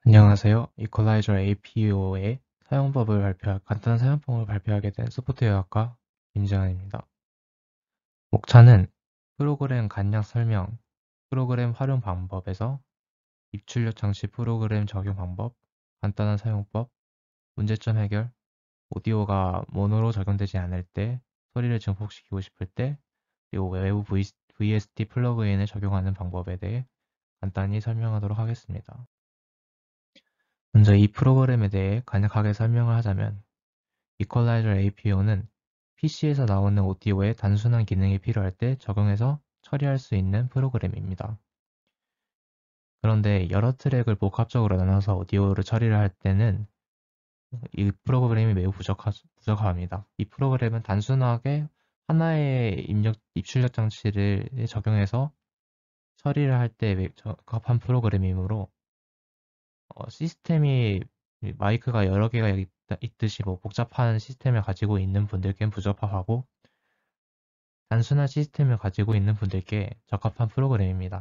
안녕하세요. 이퀄라이저 APO의 간단한 사용법을 발표하게 된 소프트웨어학과 김재환입니다. 목차는 프로그램 간략 설명, 프로그램 활용 방법에서 입출력 장치 프로그램 적용 방법, 간단한 사용법, 문제점 해결, 오디오가 모노로 적용되지 않을 때, 소리를 증폭시키고 싶을 때, 그리고 외부 VST 플러그인을 적용하는 방법에 대해 간단히 설명하도록 하겠습니다. 먼저 이 프로그램에 대해 간략하게 설명을 하자면 이퀄라이저 APO는 PC에서 나오는 오디오에 단순한 기능이 필요할 때 적용해서 처리할 수 있는 프로그램입니다. 그런데 여러 트랙을 복합적으로 나눠서 오디오를 처리를 할 때는 이 프로그램이 매우 부적합합니다. 이 프로그램은 단순하게 하나의 입출력 장치를 적용해서 처리를 할 때 적합한 프로그램이므로 시스템이 마이크가 여러 개가 있듯이 뭐 복잡한 시스템을 가지고 있는 분들께는 부적합하고 단순한 시스템을 가지고 있는 분들께 적합한 프로그램입니다.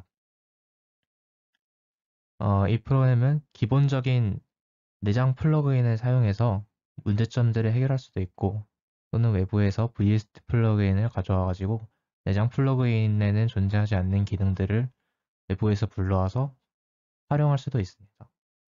이 프로그램은 기본적인 내장 플러그인을 사용해서 문제점들을 해결할 수도 있고 또는 외부에서 VST 플러그인을 가져와 가지고 내장 플러그인에는 존재하지 않는 기능들을 외부에서 불러와서 활용할 수도 있습니다.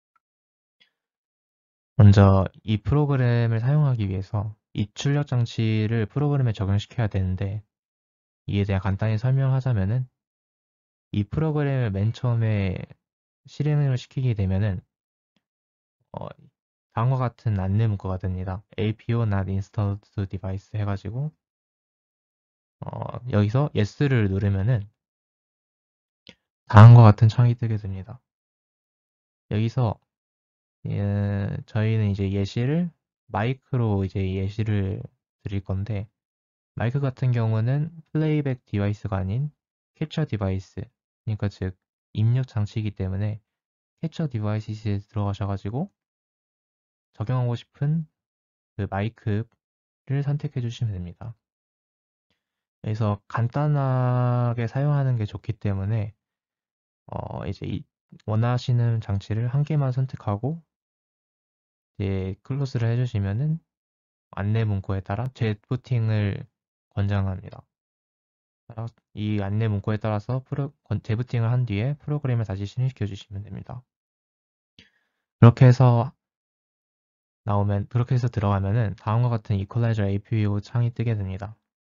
먼저 이 프로그램을 사용하기 위해서 입출력 장치를 프로그램에 적용시켜야 되는데 이에 대해 간단히 설명하자면은 이 프로그램을 맨 처음에 실행을 시키게 되면은 어, 다음과 같은 안내 문구가 뜹니다. APO not installed to device 해가지고 여기서 yes를 누르면은 다음과 같은 창이 뜨게 됩니다. 여기서 저희는 이제 예시를 마이크로 이제 예시를 드릴 건데 마이크 같은 경우는 플레이백 디바이스가 아닌 캡처 디바이스, 그러니까 즉 입력 장치이기 때문에 캡처 디바이스에 들어가셔가지고 적용하고 싶은 그 마이크를 선택해 주시면 됩니다. 그래서 간단하게 사용하는 게 좋기 때문에 이제 원하시는 장치를 한 개만 선택하고 이제 클로즈를 해주시면은 안내 문구에 따라 재부팅을 권장합니다. 이 안내 문구에 따라서 재부팅을 한 뒤에 프로그램을 다시 실행시켜 주시면 됩니다. 그렇게 해서 들어가면은 다음과 같은 이퀄라이저 APO 창이 뜨게 됩니다.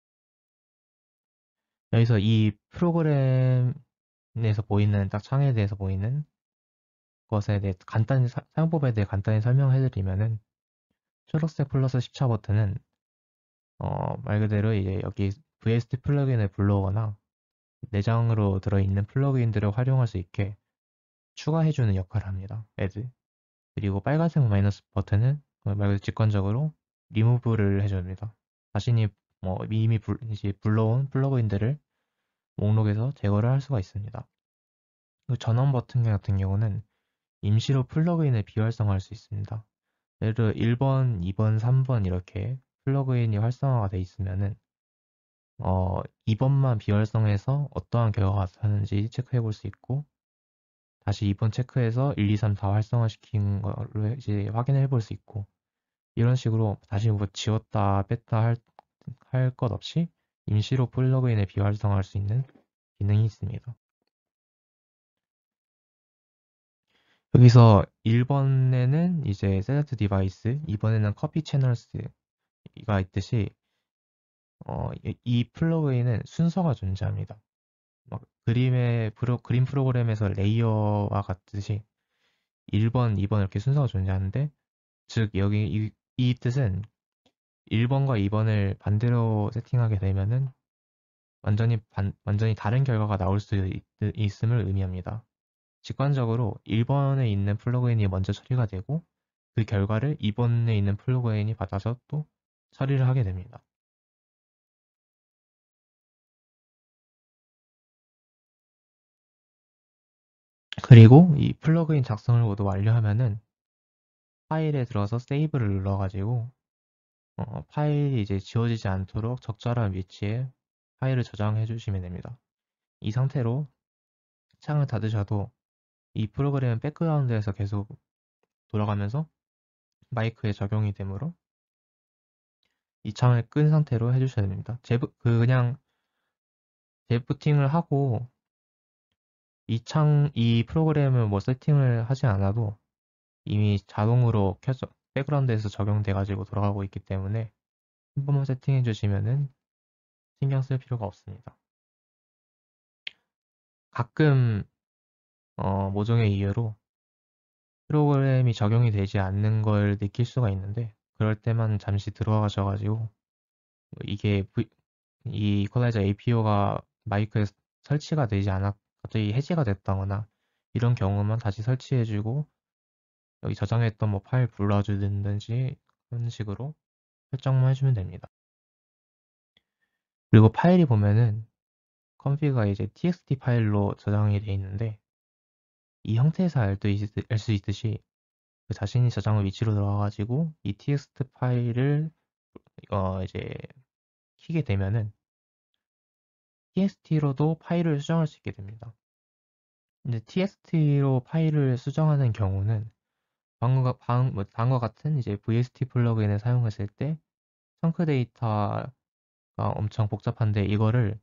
여기서 이 프로그램에서 보이는 딱 창에 대해서 보이는 것에 대해 사용법에 대해 간단히 설명해 드리면은 초록색 플러스 10차 버튼은 말 그대로 이제 여기 VST 플러그인을 불러오거나 내장으로 들어있는 플러그인들을 활용할 수 있게 추가해주는 역할을 합니다. add. 그리고 빨간색 마이너스 버튼은 말 그대로 직관적으로 리무브를 해줍니다. 자신이 이미 이제 불러온 플러그인들을 목록에서 제거를 할 수가 있습니다. 그 전원 버튼 같은 경우는 임시로 플러그인을 비활성화할 수 있습니다. 예를 들어 1번, 2번, 3번 이렇게 플러그인이 활성화가 돼 있으면은 2번만 비활성해서 어떠한 결과가 나타나는지 체크해 볼 수 있고 다시 2번 체크해서 1, 2, 3 다 활성화시킨 거를 이제 확인해 볼 수 있고 이런 식으로 다시 뭐 지웠다 뺐다 할 것 없이 임시로 플러그인을 비활성화할 수 있는 기능이 있습니다. 여기서 1번에는 이제 셀렉트 디바이스, 2번에는 커피 채널스가 있듯이 이 플러그인은 순서가 존재합니다. 막 그림 프로그램에서 레이어와 같듯이 1번, 2번 이렇게 순서가 존재하는데 즉 여기 이 뜻은 1번과 2번을 반대로 세팅하게 되면은 완전히 다른 결과가 나올 수 있음을 의미합니다. 직관적으로 1번에 있는 플러그인이 먼저 처리가 되고 그 결과를 2번에 있는 플러그인이 받아서 또 처리를 하게 됩니다. 그리고 이 플러그인 작성을 모두 완료하면은 파일에 들어서 세이브를 눌러가지고 파일이 이제 지워지지 않도록 적절한 위치에 파일을 저장해 주시면 됩니다. 이 상태로 창을 닫으셔도 이 프로그램은 백그라운드에서 계속 돌아가면서 마이크에 적용이 되므로 이 창을 끈 상태로 해주셔야 됩니다. 그냥 재부팅을 하고 이 프로그램을 뭐 세팅을 하지 않아도 이미 자동으로 백그라운드에서 적용돼가지고 돌아가고 있기 때문에 한 번만 세팅해 주시면은 신경 쓸 필요가 없습니다. 가끔 모종의 이유로 프로그램이 적용이 되지 않는 걸 느낄 수가 있는데 그럴 때만 잠시 들어가셔가지고 이게 이 이퀄라이저 APO가 마이크에 설치가 되지 않아 갑자기 해제가 됐다거나 이런 경우만 다시 설치해주고 여기 저장했던 뭐 파일 불러주든지 그런 식으로 설정만 해주면 됩니다. 그리고 파일이 보면은 컴피가 이제 txt 파일로 저장이 돼 있는데 이 형태에서 알 수 있듯이 그 자신이 저장한 위치로 들어가가지고 이 txt 파일을 이제 키게 되면은 tst로도 파일을 수정할 수 있게 됩니다. 근데 tst로 파일을 수정하는 경우는 방과 같은 이제 VST 플러그인을 사용했을 때 청크 데이터가 엄청 복잡한데 이거를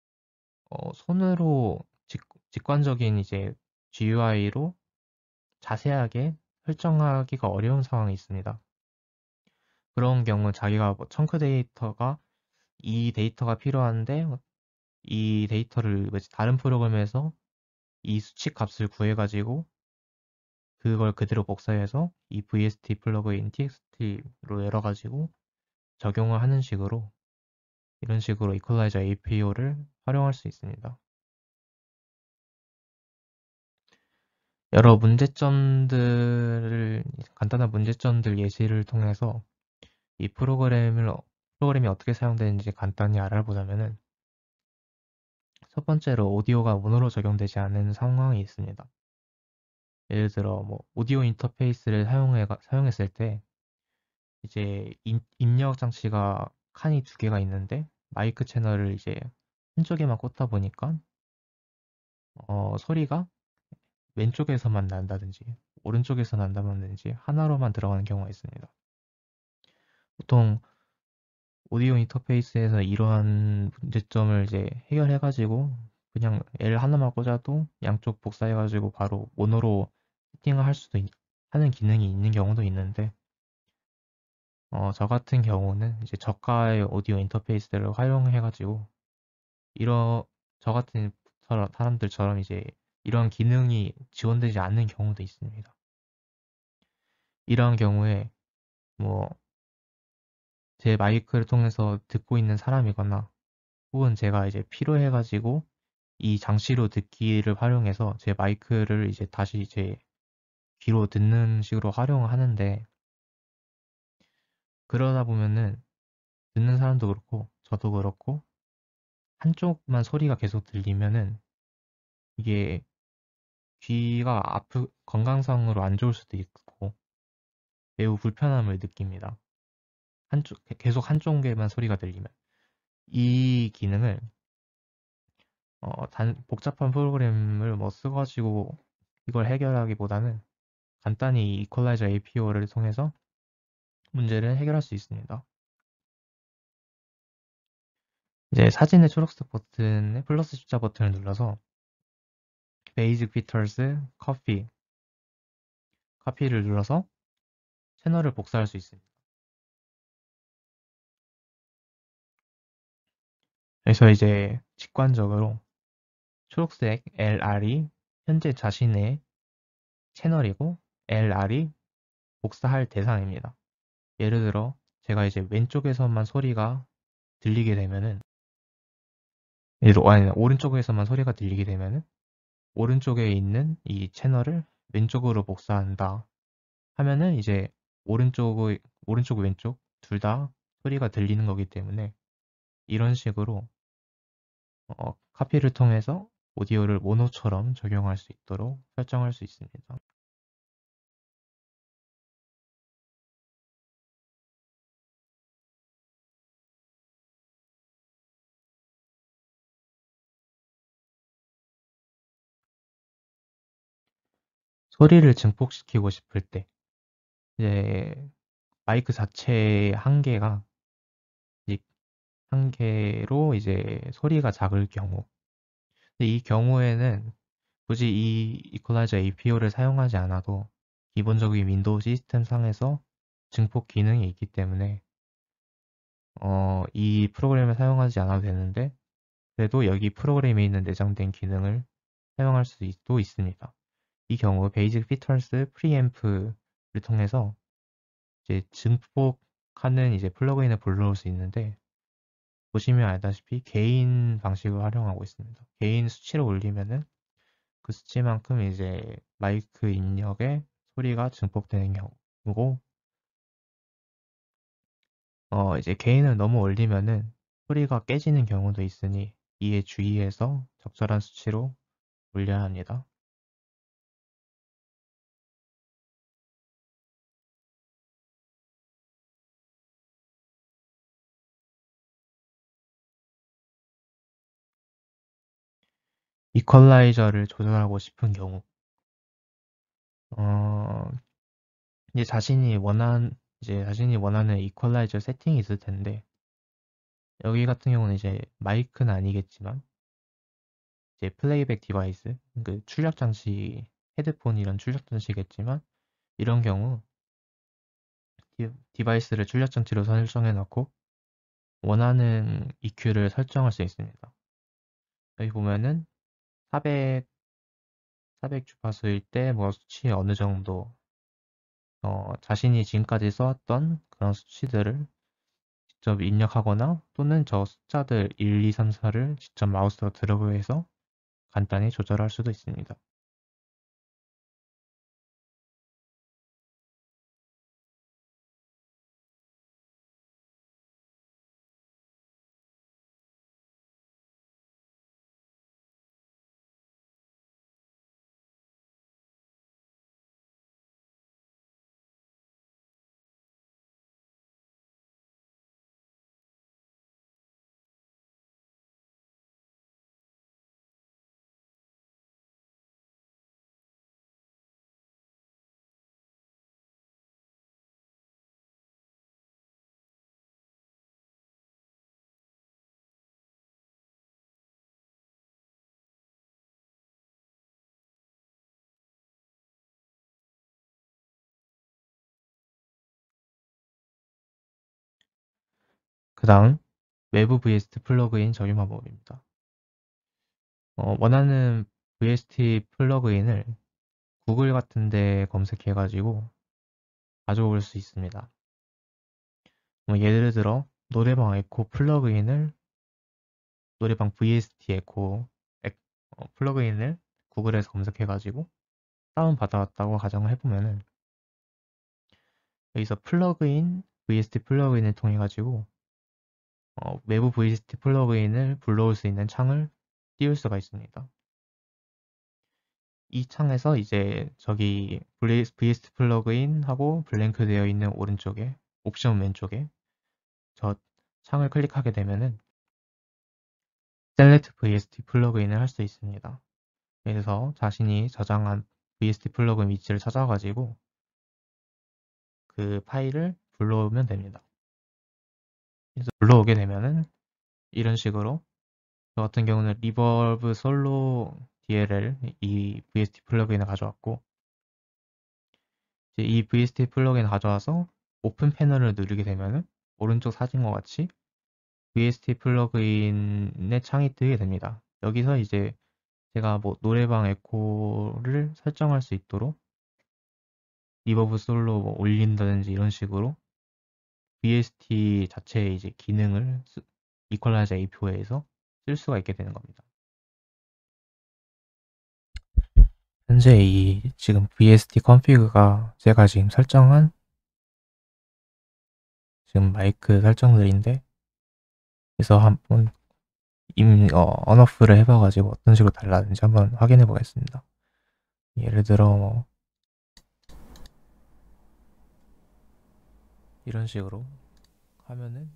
손으로 직관적인 이제 GUI로 자세하게 설정하기가 어려운 상황이 있습니다. 그런 경우 자기가 뭐 청크 데이터가 이 데이터가 필요한데 이 데이터를 다른 프로그램에서 이 수치 값을 구해가지고 그걸 그대로 복사해서 이 VST 플러그인 txt로 열어가지고 적용을 하는 식으로 이런 식으로 이퀄라이저 APO를 활용할 수 있습니다. 여러 간단한 문제점들 예시를 통해서 이 프로그램이 어떻게 사용되는지 간단히 알아보자면은 첫 번째로 오디오가 모노로 적용되지 않는 상황이 있습니다. 예를 들어 뭐 오디오 인터페이스를 사용했을 때 이제 입력 장치가 칸이 두 개가 있는데 마이크 채널을 이제 한쪽에만 꽂다 보니까 소리가 왼쪽에서만 난다든지 오른쪽에서 난다든지 하나로만 들어가는 경우가 있습니다. 보통 오디오 인터페이스에서 이러한 문제점을 이제 해결해가지고 그냥 L 하나만 꽂아도 양쪽 복사해가지고 바로 모노로 세팅을 하는 기능이 있는 경우도 있는데 저 같은 경우는 이제 저가의 오디오 인터페이스를 활용해가지고 이런 저 같은 사람들처럼 이제 이런 기능이 지원되지 않는 경우도 있습니다. 이러한 경우에 뭐 제 마이크를 통해서 듣고 있는 사람이거나 혹은 제가 이제 필요해가지고 이 장치로 듣기를 활용해서 제 마이크를 이제 다시 이제 귀로 듣는 식으로 활용을 하는데 그러다 보면은 듣는 사람도 그렇고 저도 그렇고 한쪽만 소리가 계속 들리면은 이게 귀가 건강상으로 안 좋을 수도 있고 매우 불편함을 느낍니다. 계속 한쪽 귀에만 소리가 들리면 이 기능을 복잡한 프로그램을 뭐 써가지고 이걸 해결하기보다는 간단히 이퀄라이저 APO를 통해서 문제를 해결할 수 있습니다. 이제 사진의 초록색 버튼에 플러스 숫자 버튼을 눌러서 베이직 피터스 카피를 눌러서 채널을 복사할 수 있습니다. 그래서 이제 직관적으로 초록색 LR이 현재 자신의 채널이고 LR이 복사할 대상입니다. 예를 들어 제가 이제 왼쪽에서만 소리가 들리게 되면은 아니 오른쪽에서만 소리가 들리게 되면은 오른쪽에 있는 이 채널을 왼쪽으로 복사한다 하면은 이제 오른쪽 왼쪽 둘 다 소리가 들리는 거기 때문에 이런 식으로 카피를 통해서 오디오를 모노처럼 적용할 수 있도록 설정할 수 있습니다. 소리를 증폭시키고 싶을 때 이제 마이크 자체의 한계가 한계로 이제 소리가 작을 경우, 근데 이 경우에는 굳이 이 이퀄라이저 APO를 사용하지 않아도 기본적인 윈도우 시스템 상에서 증폭 기능이 있기 때문에 이 프로그램을 사용하지 않아도 되는데, 그래도 여기 프로그램에 있는 내장된 기능을 사용할 수도 있습니다. 이 경우 베이직 피처스 프리앰프를 통해서 이제 증폭하는 이제 플러그인을 불러올 수 있는데, 보시면 알다시피 개인 방식을 활용하고 있습니다. 개인 수치를 올리면은 그 수치만큼 이제 마이크 입력에 소리가 증폭되는 경우고, 이제 개인을 너무 올리면은 소리가 깨지는 경우도 있으니 이에 주의해서 적절한 수치로 올려야 합니다. 이퀄라이저를 조절하고 싶은 경우, 어, 이제 자신이 원하는 이퀄라이저 세팅이 있을 텐데, 여기 같은 경우는 이제 마이크는 아니겠지만, 이제 플레이백 디바이스, 그 출력 장치, 헤드폰 이런 출력 장치겠지만, 이런 경우 디바이스를 출력 장치로 설정해 놓고 원하는 EQ를 설정할 수 있습니다. 여기 보면은 400 주파수일 때 뭐 수치 어느 정도, 자신이 지금까지 써왔던 그런 수치들을 직접 입력하거나 또는 저 숫자들 1, 2, 3, 4를 직접 마우스로 드래그해서 간단히 조절할 수도 있습니다. 그 다음 외부 VST 플러그인 적용 방법입니다. 원하는 VST 플러그인을 구글 같은 데 검색해가지고 가져올 수 있습니다. 예를 들어 노래방 에코 플러그인을 노래방 VST 에코 플러그인을 구글에서 검색해가지고 다운받아왔다고 가정을 해보면은 여기서 플러그인, VST 플러그인을 통해 가지고 외부 VST 플러그인을 불러올 수 있는 창을 띄울 수가 있습니다. 이 창에서 이제 저기 VST 플러그인 하고 블랭크 되어 있는 오른쪽에 옵션 왼쪽에 저 창을 클릭하게 되면은 Select VST 플러그인을 할 수 있습니다. 그래서 자신이 저장한 VST 플러그인 위치를 찾아가지고 그 파일을 불러오면 됩니다. 그래서 불러오게 되면은 이런 식으로, 저 같은 경우는 리버브 솔로 DLL 이 VST 플러그인을 가져왔고, 이제 이 VST 플러그인을 가져와서 오픈 패널을 누르게 되면은 오른쪽 사진과 같이 VST 플러그인의 창이 뜨게 됩니다. 여기서 이제 제가 뭐 노래방 에코를 설정할 수 있도록 리버브 솔로 뭐 올린다든지 이런 식으로 VST 자체의 이제 기능을 이퀄라이저 API에서 쓸 수가 있게 되는 겁니다. 현재 이 지금 VST 컨피그가 제가 지금 설정한 지금 마이크 설정들인데, 그래서 한번 언어프를 해봐가지고 어떤 식으로 달라는지 한번 확인해 보겠습니다. 예를 들어 뭐 이런 식으로 하면은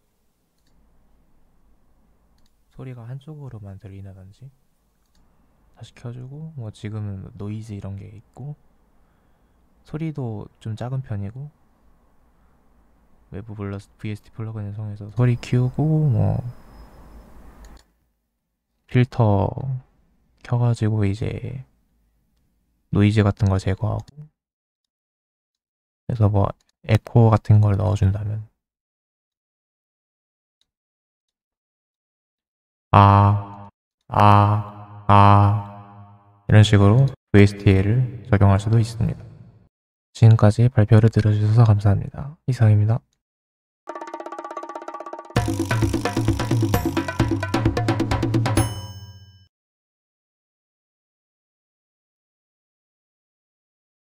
소리가 한쪽으로만 들리나든지 다시 켜주고, 뭐 지금은 노이즈 이런 게 있고 소리도 좀 작은 편이고 외부 VST 플러그인을 통해서 소리 키우고 뭐 필터 켜가지고 이제 노이즈 같은 거 제거하고 그래서 뭐 에코 같은 걸 넣어준다면 아, 이런 식으로 VST를 적용할 수도 있습니다. 지금까지 발표를 들어주셔서 감사합니다. 이상입니다.